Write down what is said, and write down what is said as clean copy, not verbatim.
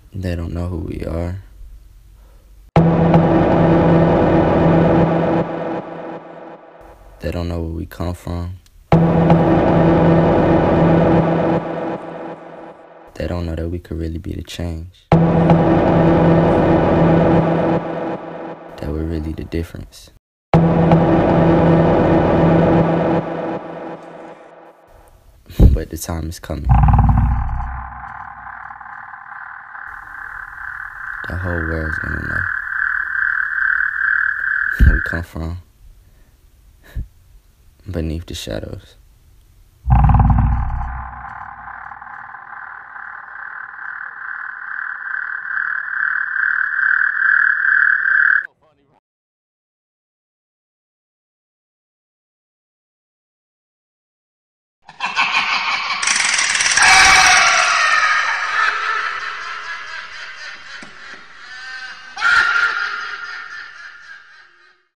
They don't know who we are. They don't know where we come from. They don't know that we could really be the change. That we're really the difference. But the time is coming. The whole world's gonna know where we come from beneath the shadows.